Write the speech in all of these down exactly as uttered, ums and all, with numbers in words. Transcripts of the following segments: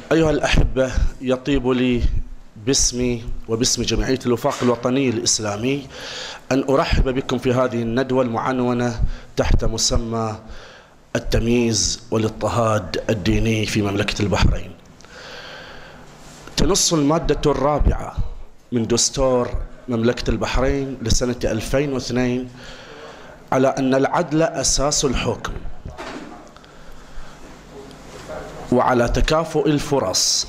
أيها الأحبة، يطيب لي باسمي وباسم جمعية الوفاق الوطني الإسلامي أن أرحب بكم في هذه الندوة المعنونة تحت مسمى التمييز والاضطهاد الديني في مملكة البحرين. تنص المادة الرابعة من دستور مملكة البحرين لسنة ألفين واثنين على أن العدل أساس الحكم، وعلى تكافؤ الفرص،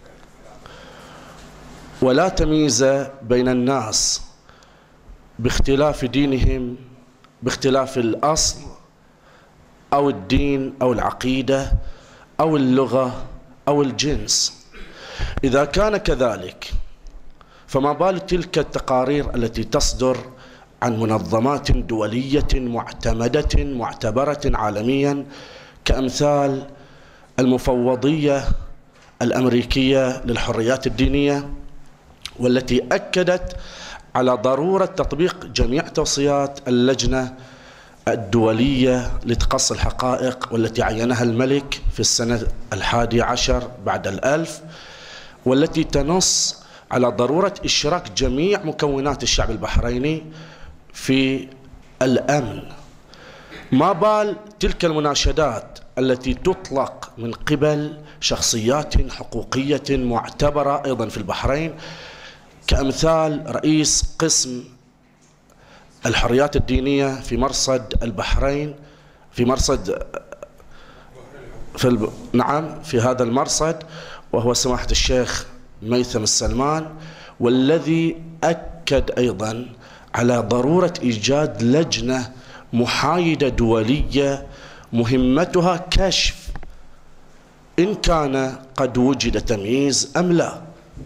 ولا تمييز بين الناس باختلاف دينهم، باختلاف الأصل أو الدين أو العقيدة أو اللغة أو الجنس. إذا كان كذلك فما بال تلك التقارير التي تصدر عن منظمات دولية معتمدة معتبرة عالميا كأمثال المفوضية الأمريكية للحريات الدينية، والتي أكدت على ضرورة تطبيق جميع توصيات اللجنة الدولية لتقصي الحقائق، والتي عينها الملك في السنة الحادي عشر بعد الألف، والتي تنص على ضرورة إشراك جميع مكونات الشعب البحريني في الأمن. ما بال تلك المناشدات التي تطلق من قبل شخصيات حقوقية معتبرة أيضا في البحرين كأمثال رئيس قسم الحريات الدينية في مرصد البحرين، في مرصد في الب... نعم في هذا المرصد، وهو سماحة الشيخ ميثم السلمان، والذي أكد أيضا على ضرورة إيجاد لجنة محايدة دولية مهمتها كشف إن كان قد وجد تمييز أم لا.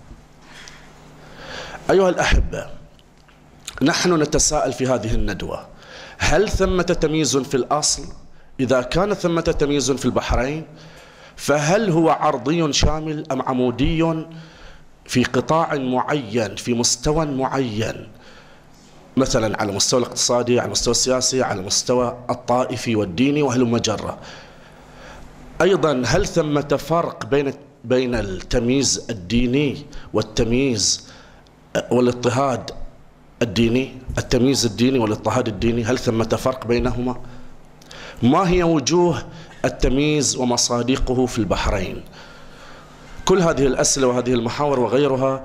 أيها الأحبة، نحن نتساءل في هذه الندوة: هل ثمة تمييز في الأصل؟ إذا كان ثمة تمييز في البحرين فهل هو عرضي شامل أم عمودي في قطاع معين في مستوى معين، مثلا على المستوى الاقتصادي، على المستوى السياسي، على المستوى الطائفي والديني وهلم جرة؟ أيضا هل ثمة فرق بين بين التمييز الديني والتمييز والاضطهاد الديني؟ التمييز الديني والاضطهاد الديني، هل ثمة فرق بينهما؟ ما هي وجوه التمييز ومصادقه في البحرين؟ كل هذه الأسئلة وهذه المحاور وغيرها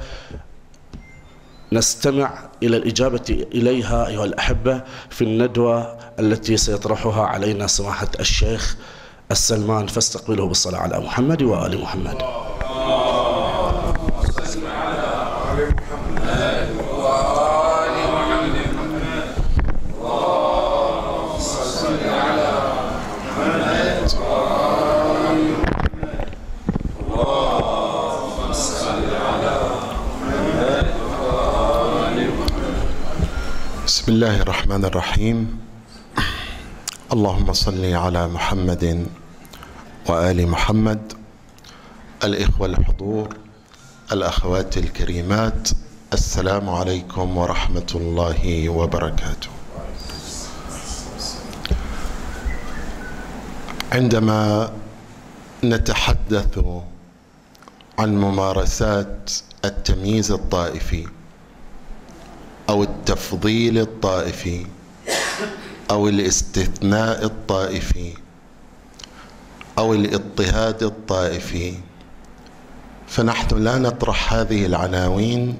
نستمع إلى الإجابة إليها أيها الأحبة في الندوة التي سيطرحها علينا سماحة الشيخ السلمان، فاستقبله بالصلاة على محمد وآل محمد. بسم الله الرحمن الرحيم. اللهم صل على محمد وآل محمد. الإخوة الحضور، الأخوات الكريمات، السلام عليكم ورحمة الله وبركاته. عندما نتحدث عن ممارسات التمييز الطائفي أو التفضيل الطائفي أو الاستثناء الطائفي أو الاضطهاد الطائفي، فنحن لا نطرح هذه العناوين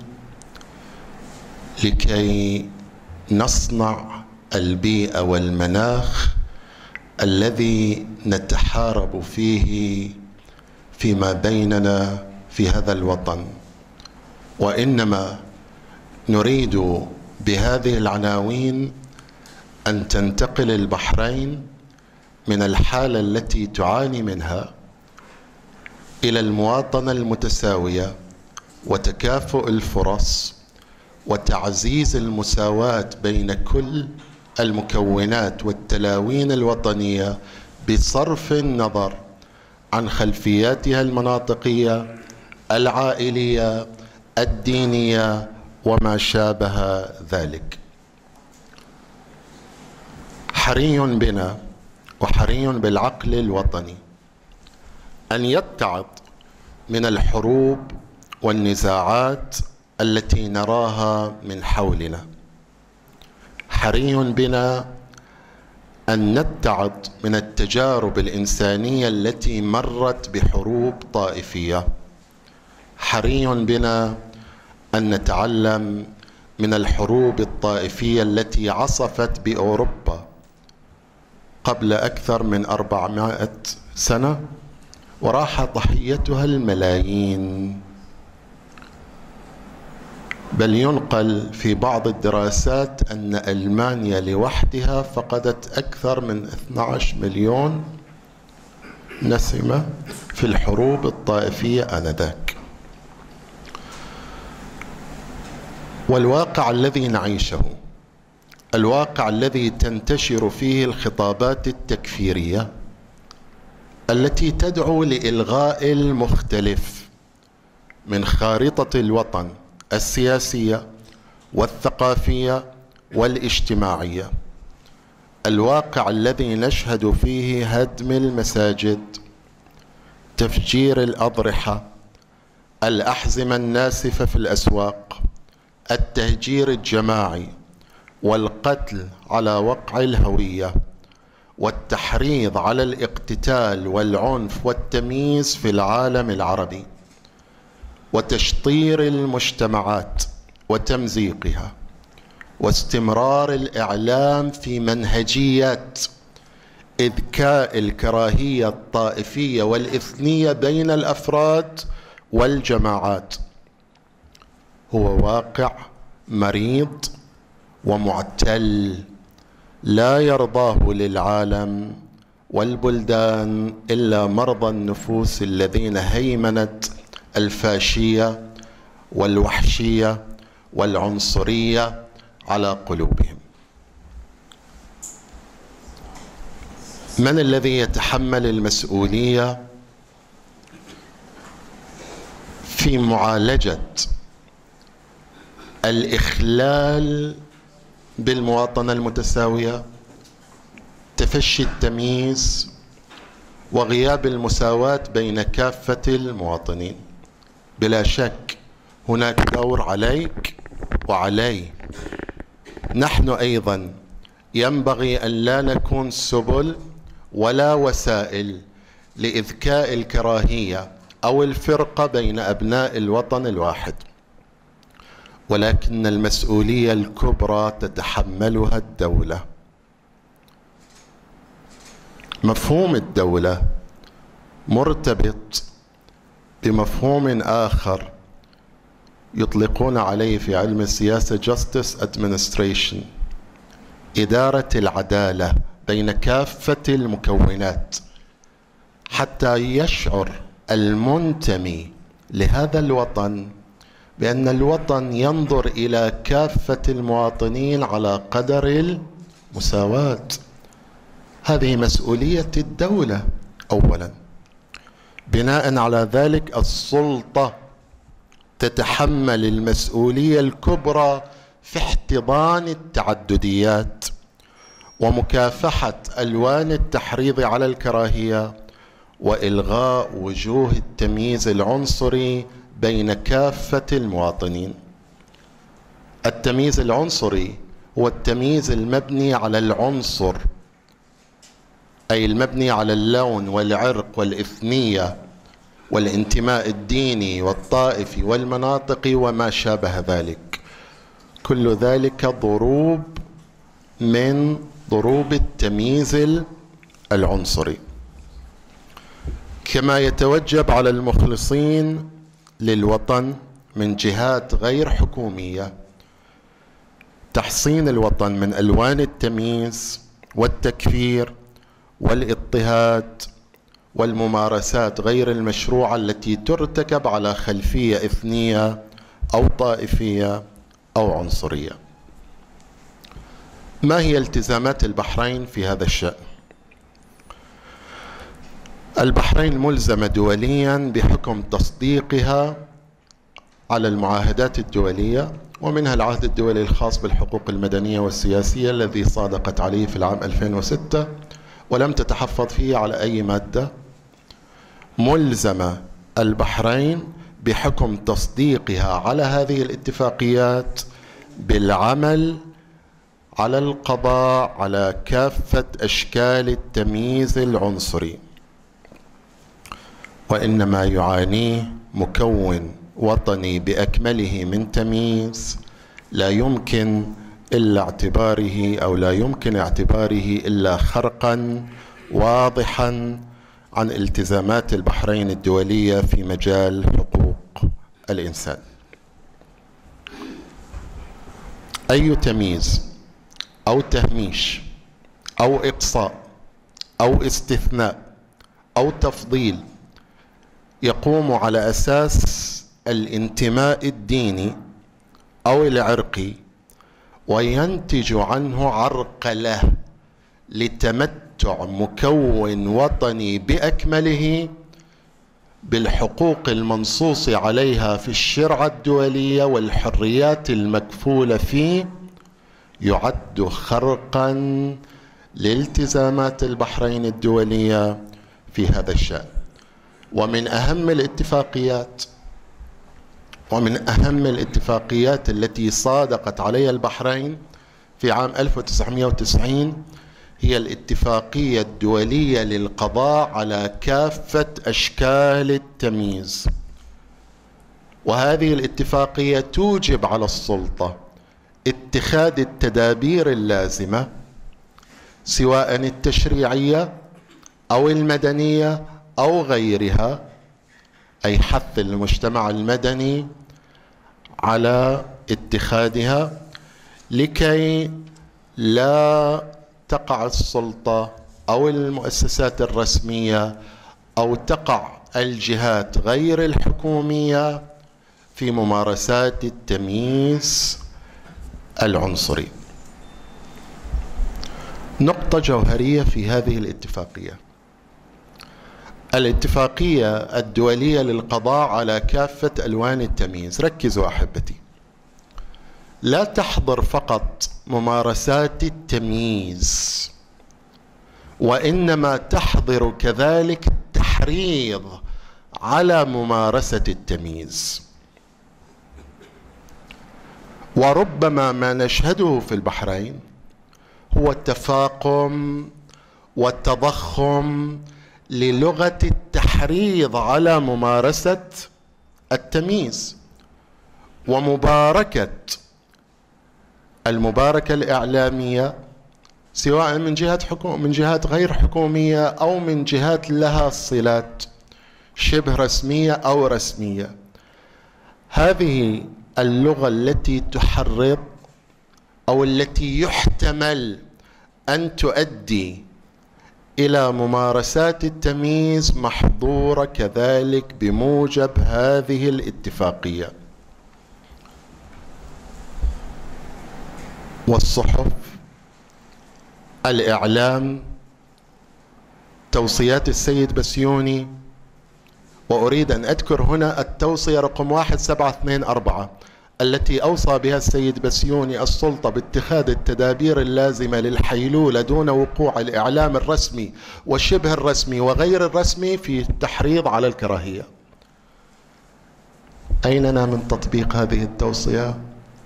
لكي نصنع البيئة والمناخ الذي نتحارب فيه فيما بيننا في هذا الوطن، وإنما نريد بهذه العناوين أن تنتقل البحرين من الحالة التي تعاني منها إلى المواطنة المتساوية وتكافؤ الفرص وتعزيز المساواة بين كل المكونات والتلاوين الوطنية بصرف النظر عن خلفياتها المناطقية، العائلية، الدينية وما شابه ذلك. حري بنا وحري بالعقل الوطني أن يتعظ من الحروب والنزاعات التي نراها من حولنا. حري بنا أن نتعظ من التجارب الإنسانية التي مرت بحروب طائفية. حري بنا أن نتعلم من الحروب الطائفية التي عصفت بأوروبا قبل أكثر من أربعمائة سنة وراح ضحيتها الملايين. بل ينقل في بعض الدراسات أن ألمانيا لوحدها فقدت أكثر من اثني عشر مليون نسمة في الحروب الطائفية آنذاك. والواقع الذي نعيشه، الواقع الذي تنتشر فيه الخطابات التكفيرية التي تدعو لإلغاء المختلف من خارطة الوطن السياسية والثقافية والاجتماعية، الواقع الذي نشهد فيه هدم المساجد، تفجير الأضرحة، الأحزمة الناسفة في الأسواق، التهجير الجماعي والقتل على وقع الهوية والتحريض على الاقتتال والعنف والتمييز في العالم العربي وتشطير المجتمعات وتمزيقها واستمرار الإعلام في منهجيات إذكاء الكراهية الطائفية والإثنية بين الأفراد والجماعات هو واقع مريض ومعتل لا يرضاه للعالم والبلدان إلا مرضى النفوس الذين هيمنت الفاشية والوحشية والعنصرية على قلوبهم. من الذي يتحمل المسؤولية في معالجة الإخلال بالمواطنة المتساوية، تفشي التمييز وغياب المساواة بين كافة المواطنين؟ بلا شك هناك دور عليك وعلي. نحن أيضا ينبغي أن لا نكون سبل ولا وسائل لإذكاء الكراهية أو الفرقة بين أبناء الوطن الواحد، ولكن المسؤولية الكبرى تتحملها الدولة. مفهوم الدولة مرتبط بمفهوم آخر يطلقون عليه في علم السياسة Justice Administration، إدارة العدالة بين كافة المكونات، حتى يشعر المنتمي لهذا الوطن بأن الوطن ينظر إلى كافة المواطنين على قدر المساواة. هذه مسؤولية الدولة أولا. بناء على ذلك السلطة تتحمل المسؤولية الكبرى في احتضان التعدديات ومكافحة ألوان التحريض على الكراهية وإلغاء وجوه التمييز العنصري بين كافة المواطنين. التمييز العنصري هو التمييز المبني على العنصر، أي المبني على اللون والعرق والإثنية والانتماء الديني والطائفي والمناطقي وما شابه ذلك. كل ذلك ضروب من ضروب التمييز العنصري. كما يتوجب على المخلصين للوطن من جهات غير حكومية تحصين الوطن من ألوان التمييز والتكفير والاضطهاد والممارسات غير المشروعة التي ترتكب على خلفية إثنية أو طائفية أو عنصرية. ما هي التزامات البحرين في هذا الشأن؟ البحرين ملزمة دوليا بحكم تصديقها على المعاهدات الدولية، ومنها العهد الدولي الخاص بالحقوق المدنية والسياسية الذي صادقت عليه في العام ألفين وستة ولم تتحفظ فيه على أي مادة. ملزمة البحرين بحكم تصديقها على هذه الاتفاقيات بالعمل على القضاء على كافة أشكال التمييز العنصري، وإنما يعانيه مكون وطني بأكمله من تمييز لا يمكن إلا اعتباره أو لا يمكن اعتباره إلا خرقا واضحا عن التزامات البحرين الدولية في مجال حقوق الإنسان. أي تمييز أو تهميش أو إقصاء أو استثناء أو تفضيل يقوم على أساس الانتماء الديني أو العرقي وينتج عنه عرقلة لتمتع مكون وطني بأكمله بالحقوق المنصوص عليها في الشريعة الدولية والحريات المكفولة فيه، يعد خرقا لالتزامات البحرين الدولية في هذا الشأن. ومن أهم الاتفاقيات ومن أهم الاتفاقيات التي صادقت عليها البحرين في عام ألف وتسعمائة وتسعين هي الاتفاقية الدولية للقضاء على كافة أشكال التمييز. وهذه الاتفاقية توجب على السلطة اتخاذ التدابير اللازمة سواء التشريعية أو المدنية أو غيرها، أي حث المجتمع المدني على اتخاذها لكي لا تقع السلطة أو المؤسسات الرسمية أو تقع الجهات غير الحكومية في ممارسات التمييز العنصري. نقطة جوهرية في هذه الاتفاقية: الاتفاقية الدولية للقضاء على كافة ألوان التمييز، ركزوا أحبتي، لا تحظر فقط ممارسات التمييز، وإنما تحظر كذلك التحريض على ممارسة التمييز. وربما ما نشهده في البحرين هو التفاقم والتضخم للغة التحريض على ممارسة التمييز، ومباركة المباركة الإعلامية سواء من جهات حكوم من جهات غير حكومية أو من جهات لها صلات شبه رسمية أو رسمية. هذه اللغة التي تحرض أو التي يحتمل أن تؤدي إلى ممارسات التمييز محظورة كذلك بموجب هذه الاتفاقية. والصحف، الإعلام، توصيات السيد بسيوني، وأريد أن أذكر هنا التوصية رقم واحد سبعة اثنين أربعة التي أوصى بها السيد بسيوني السلطة باتخاذ التدابير اللازمة للحيلولة دون وقوع الإعلام الرسمي والشبه الرسمي وغير الرسمي في التحريض على الكراهية. أيننا من تطبيق هذه التوصية؟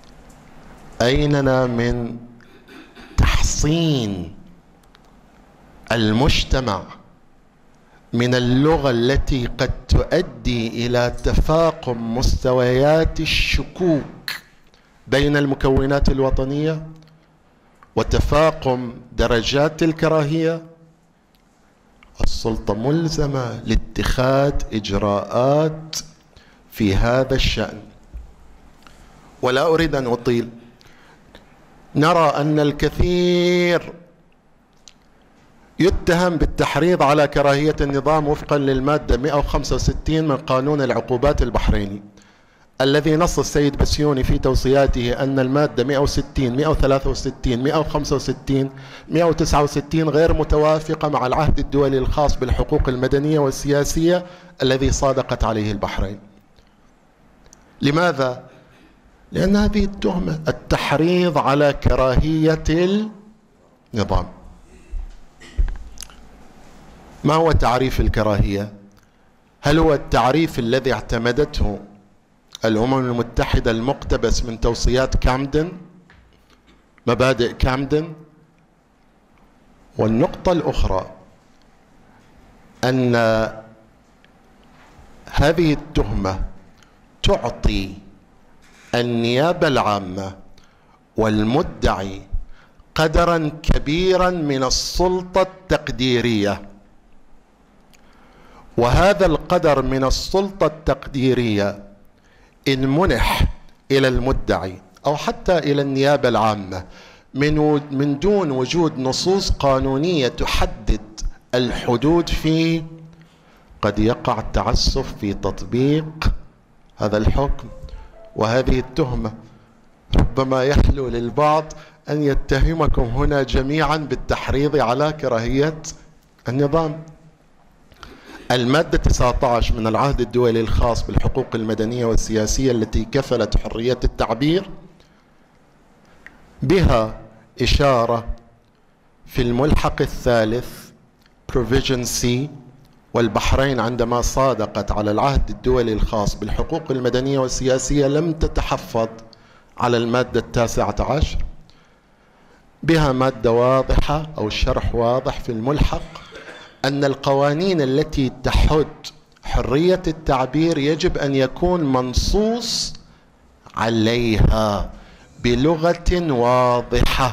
أيننا من تحصين المجتمع من اللغة التي قد تؤدي إلى تفاقم مستويات الشكوك بين المكونات الوطنية وتفاقم درجات الكراهية؟ السلطة ملزمة لاتخاذ إجراءات في هذا الشأن. ولا أريد أن أطيل، نرى أن الكثير يتهم بالتحريض على كراهية النظام وفقا للمادة مئة وخمسة وستين من قانون العقوبات البحريني، الذي نص السيد بسيوني في توصياته أن المادة مئة وستين مئة وثلاثة وستين مئة وخمسة وستين مئة وتسعة وستين غير متوافقة مع العهد الدولي الخاص بالحقوق المدنية والسياسية الذي صادقت عليه البحرين. لماذا؟ لأن هذه التهمة التحريض على كراهية النظام. ما هو تعريف الكراهية؟ هل هو التعريف الذي اعتمدته الأمم المتحدة المقتبس من توصيات كامدن، مبادئ كامدن؟ والنقطة الأخرى أن هذه التهمة تعطي النيابة العامة والمدعي قدرا كبيرا من السلطة التقديرية، وهذا القدر من السلطة التقديرية إن منح إلى المدعي أو حتى إلى النيابة العامة من من دون وجود نصوص قانونية تحدد الحدود فيه، قد يقع التعسف في تطبيق هذا الحكم وهذه التهمة. ربما يحلو للبعض أن يتهمكم هنا جميعا بالتحريض على كراهية النظام. المادة تسعة عشر من العهد الدولي الخاص بالحقوق المدنية والسياسية التي كفلت حرية التعبير بها إشارة في الملحق الثالث Provision C، والبحرين عندما صادقت على العهد الدولي الخاص بالحقوق المدنية والسياسية لم تتحفظ على المادة التاسعة عشر، بها مادة واضحة أو شرح واضح في الملحق أن القوانين التي تحد حرية التعبير يجب أن يكون منصوص عليها بلغة واضحة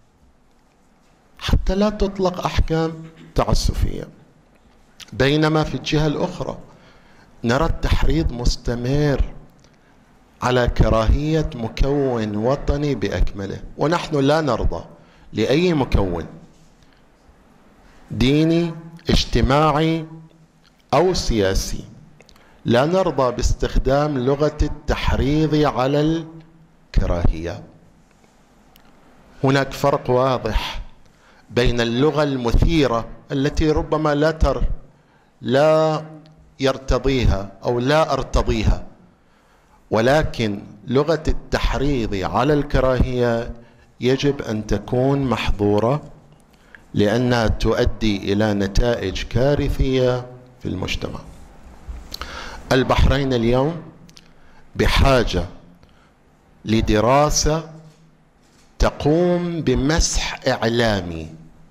حتى لا تطلق أحكام تعسفية. بينما في الجهة الأخرى نرى التحريض مستمر على كراهية مكون وطني بأكمله، ونحن لا نرضى لأي مكون ديني اجتماعي أو سياسي، لا نرضى باستخدام لغة التحريض على الكراهية. هناك فرق واضح بين اللغة المثيرة التي ربما لا تر لا يرتضيها أو لا أرتضيها، ولكن لغة التحريض على الكراهية يجب أن تكون محظورة لأنها تؤدي إلى نتائج كارثية في المجتمع. البحرين اليوم بحاجة لدراسة تقوم بمسح إعلامي،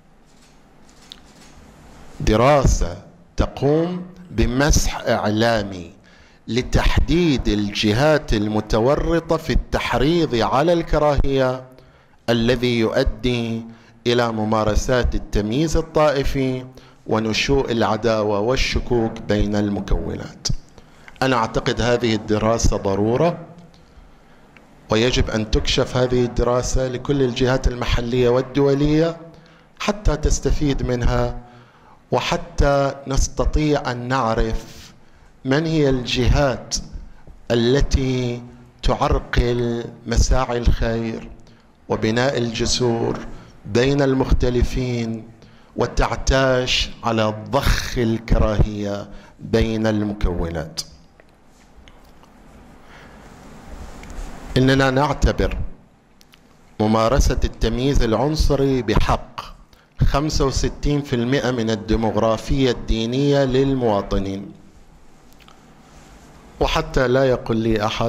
دراسة تقوم بمسح إعلامي لتحديد الجهات المتورطة في التحريض على الكراهية الذي يؤدي إلى ممارسات التمييز الطائفي ونشوء العداوة والشكوك بين المكونات. أنا أعتقد هذه الدراسة ضرورة، ويجب أن تكشف هذه الدراسة لكل الجهات المحلية والدولية حتى تستفيد منها، وحتى نستطيع أن نعرف من هي الجهات التي تعرقل مساعي الخير وبناء الجسور بين المختلفين وتعتاش على ضخ الكراهية بين المكونات. إننا نعتبر ممارسة التمييز العنصري بحق خمسة وستين بالمئة من الديموغرافية الدينية للمواطنين، وحتى لا يقول لي أحد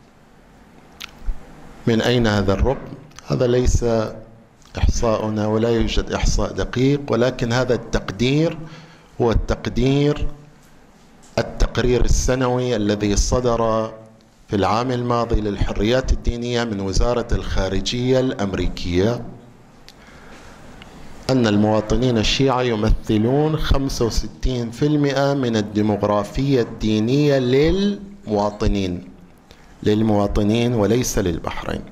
من أين هذا الرقم، هذا ليس إحصاؤنا ولا يوجد إحصاء دقيق، ولكن هذا التقدير هو التقدير التقرير السنوي الذي صدر في العام الماضي للحريات الدينية من وزارة الخارجية الأمريكية، أن المواطنين الشيعة يمثلون خمسة وستين بالمئة من الديموغرافية الدينية للمواطنين للمواطنين وليس للبحرين.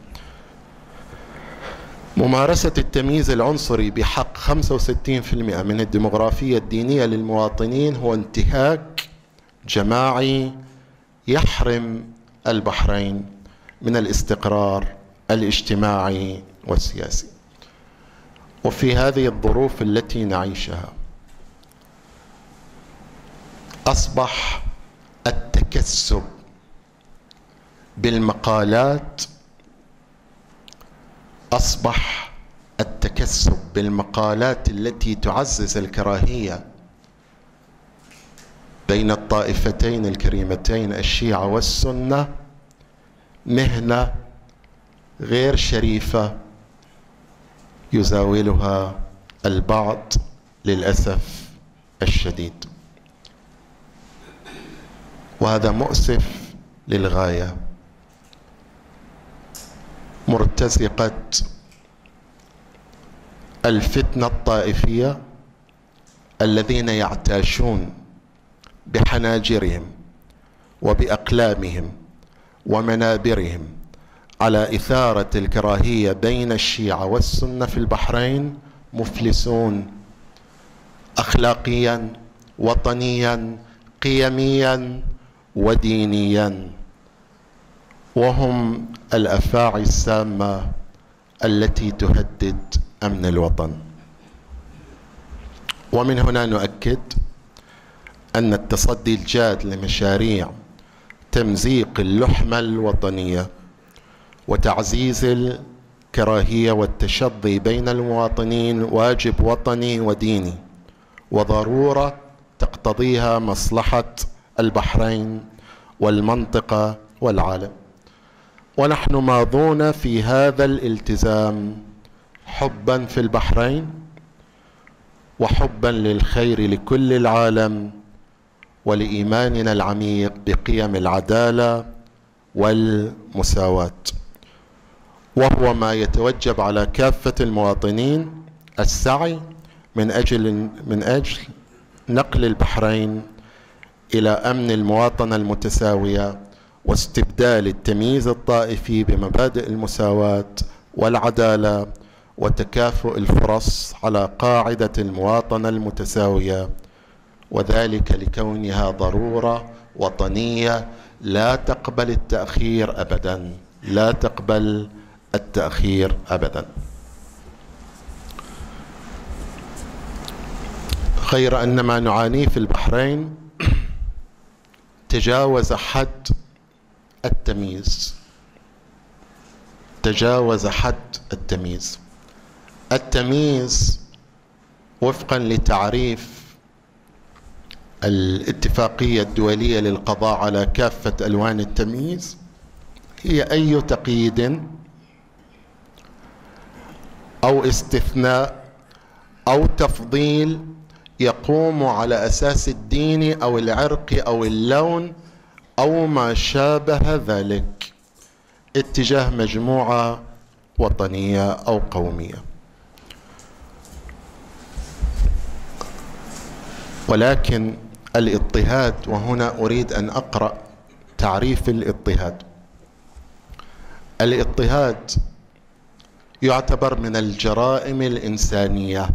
ممارسة التمييز العنصري بحق خمسة وستين بالمئة من الديموغرافية الدينية للمواطنين هو انتهاك جماعي يحرم البحرين من الاستقرار الاجتماعي والسياسي. وفي هذه الظروف التي نعيشها أصبح التكسب بالمقالات أصبح التكسب بالمقالات التي تعزز الكراهية بين الطائفتين الكريمتين الشيعة والسنة مهنة غير شريفة يزاولها البعض للأسف الشديد، وهذا مؤسف للغاية. مرتزقة الفتنة الطائفية الذين يعتاشون بحناجرهم وبأقلامهم ومنابرهم على إثارة الكراهية بين الشيعة والسنة في البحرين مفلسون أخلاقيا، وطنيا، قيميا ودينيا، وهم الأفاعي السامة التي تهدد أمن الوطن. ومن هنا نؤكد أن التصدي الجاد لمشاريع تمزيق اللحمة الوطنية وتعزيز الكراهية والتشظي بين المواطنين واجب وطني وديني، وضرورة تقتضيها مصلحة البحرين والمنطقة والعالم. ونحن ماضون في هذا الالتزام حبا في البحرين وحبا للخير لكل العالم، ولإيماننا العميق بقيم العدالة والمساواة، وهو ما يتوجب على كافة المواطنين السعي من أجل من أجل نقل البحرين إلى أمن المواطنة المتساوية، واستبدال التمييز الطائفي بمبادئ المساواة والعدالة وتكافؤ الفرص على قاعدة المواطنة المتساوية، وذلك لكونها ضرورة وطنية لا تقبل التأخير أبدا، لا تقبل التأخير أبدا. غير أن ما نعانيه في البحرين تجاوز حد التمييز، تجاوز حد التمييز. التمييز وفقا لتعريف الاتفاقية الدولية للقضاء على كافة ألوان التمييز هي أي تقييد أو استثناء أو تفضيل يقوم على أساس الدين أو العرق أو اللون أو ما شابه ذلك اتجاه مجموعة وطنية أو قومية. ولكن الاضطهاد، وهنا أريد أن أقرأ تعريف الاضطهاد. الاضطهاد يعتبر من الجرائم الإنسانية،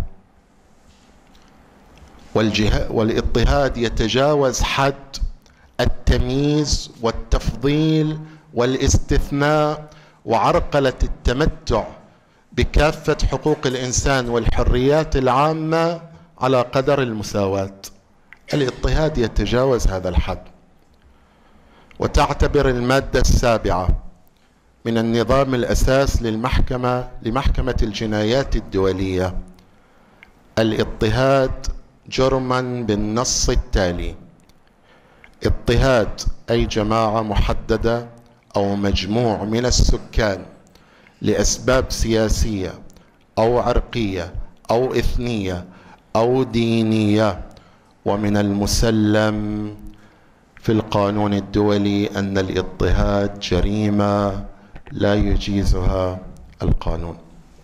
والاضطهاد يتجاوز حد التمييز والتفضيل والاستثناء وعرقلة التمتع بكافة حقوق الإنسان والحريات العامة على قدر المساواة. الاضطهاد يتجاوز هذا الحد. وتعتبر المادة السابعة من النظام الأساس للمحكمة لمحكمة الجنايات الدولية الاضطهاد جرما بالنص التالي: اضطهاد أي جماعة محددة أو مجموع من السكان لأسباب سياسية أو عرقية أو إثنية أو دينية. ومن المسلم في القانون الدولي أن الاضطهاد جريمة لا يجيزها القانون.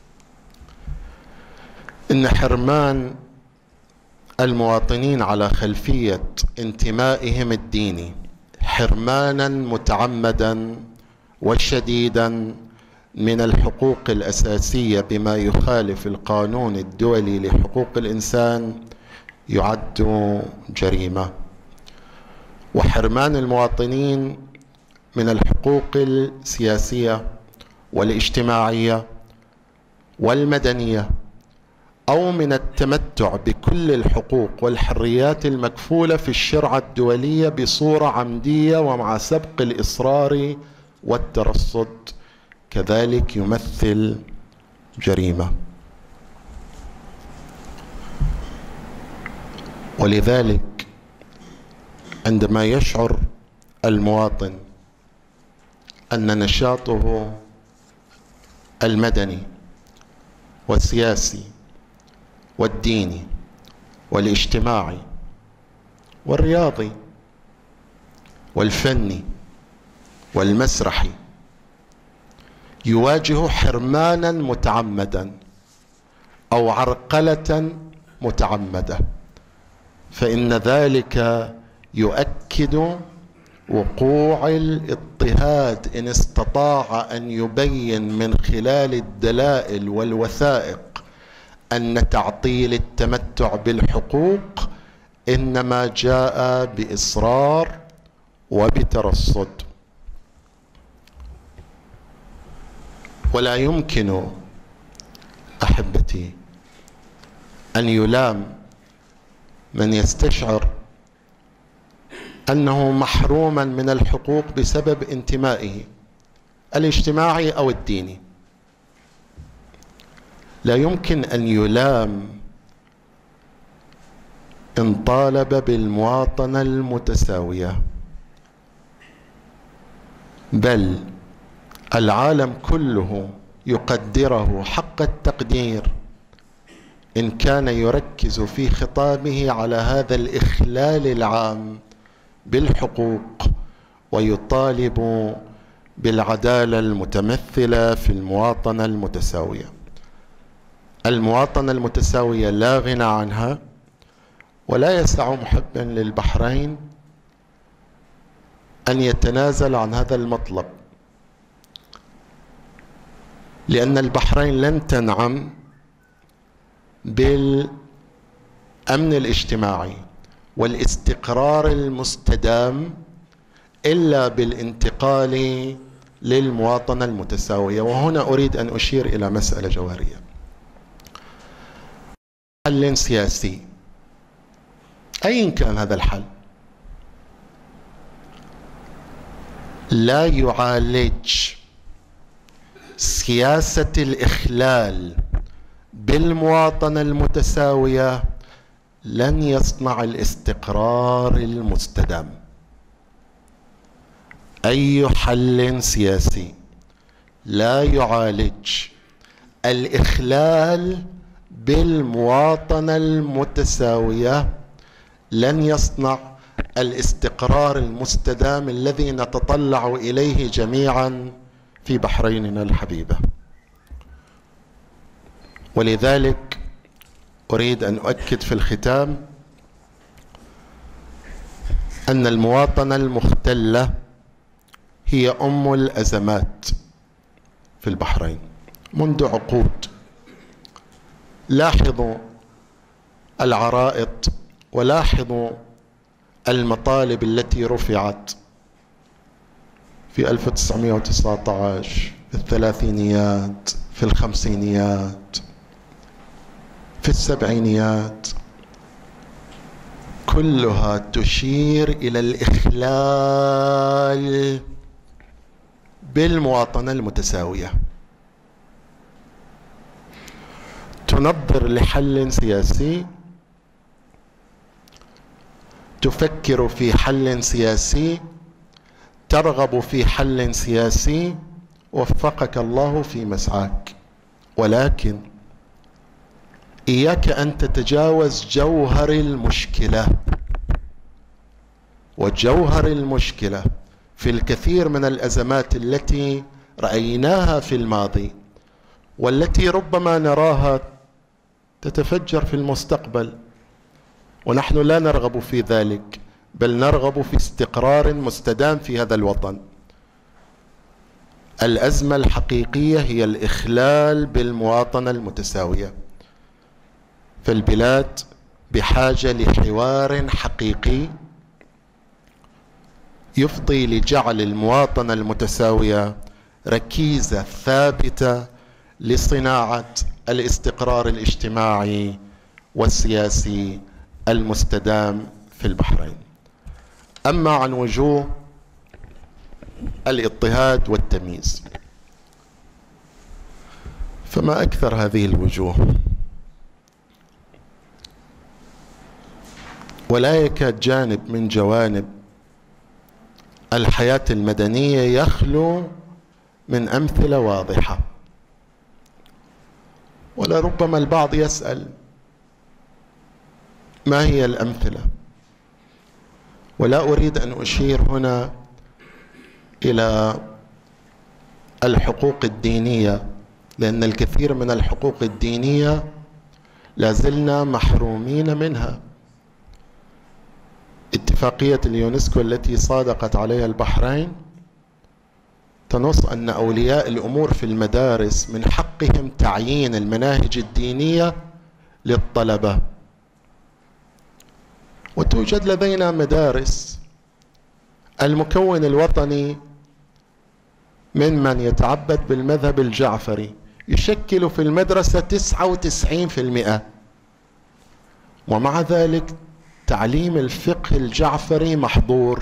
إن حرمان المواطنين على خلفية انتمائهم الديني حرمانا متعمدا وشديدا من الحقوق الأساسية بما يخالف القانون الدولي لحقوق الإنسان يعد جريمة. وحرمان المواطنين من الحقوق السياسية والاجتماعية والمدنية أو من التمتع بكل الحقوق والحريات المكفولة في الشريعة الدولية بصورة عمدية ومع سبق الإصرار والترصد كذلك يمثل جريمة. ولذلك عندما يشعر المواطن أن نشاطه المدني والسياسي والديني والاجتماعي والرياضي والفني والمسرحي يواجه حرمانا متعمدا أو عرقلة متعمدة، فإن ذلك يؤكد وقوع الاضطهاد إن استطاع أن يبين من خلال الدلائل والوثائق أن تعطيل التمتع بالحقوق إنما جاء بإصرار وبترصد. ولا يمكن أحبتي أن يلام من يستشعر أنه محروما من الحقوق بسبب انتمائه الاجتماعي أو الديني. لا يمكن أن يلام إن طالب بالمواطنة المتساوية، بل العالم كله يقدره حق التقدير إن كان يركز في خطابه على هذا الإخلال العام بالحقوق ويطالب بالعدالة المتمثلة في المواطنة المتساوية. المواطنة المتساوية لا غنى عنها، ولا يسع محبا للبحرين أن يتنازل عن هذا المطلب، لأن البحرين لن تنعم بالأمن الاجتماعي والاستقرار المستدام إلا بالانتقال للمواطنة المتساوية. وهنا أريد أن أشير إلى مسألة جوهرية. حل سياسي أيا كان هذا الحل لا يعالج سياسة الإخلال بالمواطنة المتساوية لن يصنع الاستقرار المستدام. أي حل سياسي لا يعالج الإخلال بالمواطنة المتساوية لن يصنع الاستقرار المستدام الذي نتطلع إليه جميعا في بحريننا الحبيبة. ولذلك أريد أن أؤكد في الختام أن المواطنة المختلة هي أم الأزمات في البحرين منذ عقود. لاحظوا العرائض ولاحظوا المطالب التي رفعت في ألف وتسعمئة وتسعة عشر، في الثلاثينيات، في الخمسينيات، في السبعينيات، كلها تشير إلى الإخلال بالمواطنة المتساوية. تنظر لحل سياسي، تفكر في حل سياسي، ترغب في حل سياسي، وفقك الله في مسعاك، ولكن إياك أن تتجاوز جوهر المشكلة. وجوهر المشكلة في الكثير من الأزمات التي رأيناها في الماضي والتي ربما نراها تتفجر في المستقبل، ونحن لا نرغب في ذلك، بل نرغب في استقرار مستدام في هذا الوطن. الأزمة الحقيقية هي الإخلال بالمواطنة المتساوية. فالبلاد بحاجة لحوار حقيقي يفضي لجعل المواطنة المتساوية ركيزة ثابتة لصناعة الاستقرار الاجتماعي والسياسي المستدام في البحرين. أما عن وجوه الاضطهاد والتمييز فما أكثر هذه الوجوه، ولا يكاد جانب من جوانب الحياة المدنية يخلو من أمثلة واضحة. ولربما البعض يسأل ما هي الأمثلة؟ ولا أريد أن أشير هنا إلى الحقوق الدينية، لأن الكثير من الحقوق الدينية لازلنا محرومين منها. اتفاقية اليونسكو التي صادقت عليها البحرين تنص أن أولياء الأمور في المدارس من حقهم تعيين المناهج الدينية للطلبة، وتوجد لدينا مدارس المكون الوطني ممن يتعبد بالمذهب الجعفري يشكل في المدرسة تسعة وتسعين بالمئة، ومع ذلك تعليم الفقه الجعفري محظور،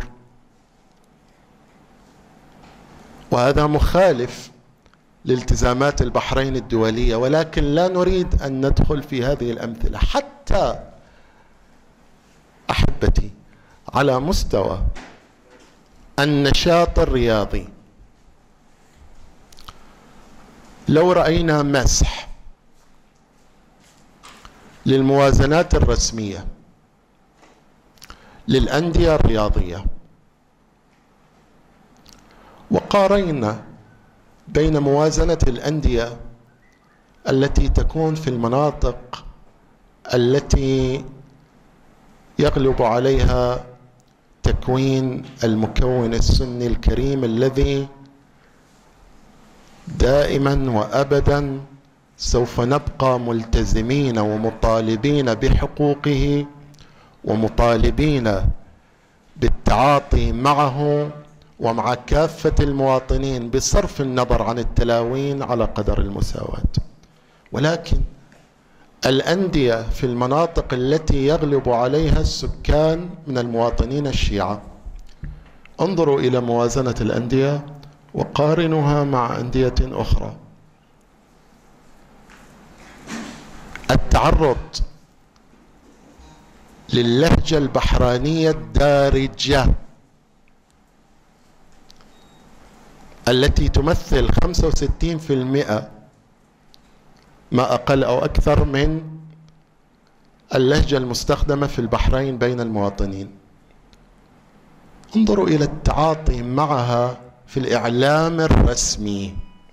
وهذا مخالف لالتزامات البحرين الدولية. ولكن لا نريد أن ندخل في هذه الأمثلة. حتى أحبتي على مستوى النشاط الرياضي، لو رأينا مسح للموازنات الرسمية للأندية الرياضية وقارنا بين موازنة الأندية التي تكون في المناطق التي يغلب عليها تكوين المكون السني الكريم الذي دائما وأبدا سوف نبقى ملتزمين ومطالبين بحقوقه ومطالبين بالتعاطي معه ومع كافة المواطنين بصرف النظر عن التلاوين على قدر المساواة. ولكن الأندية في المناطق التي يغلب عليها السكان من المواطنين الشيعة، انظروا إلى موازنة الأندية وقارنوها مع أندية أخرى. التعرض للهجة البحرانية الدارجة التي تمثل خمسة وستين بالمئة ما أقل أو أكثر من اللهجة المستخدمة في البحرين بين المواطنين، انظروا إلى التعاطي معها في الإعلام الرسمي.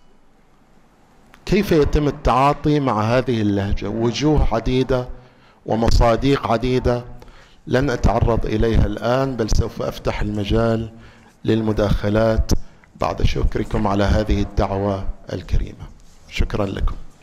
كيف يتم التعاطي مع هذه اللهجة؟ وجوه عديدة ومصادق عديدة لن أتعرض إليها الآن، بل سوف أفتح المجال للمداخلات بعد شكركم على هذه الدعوة الكريمة. شكرا لكم.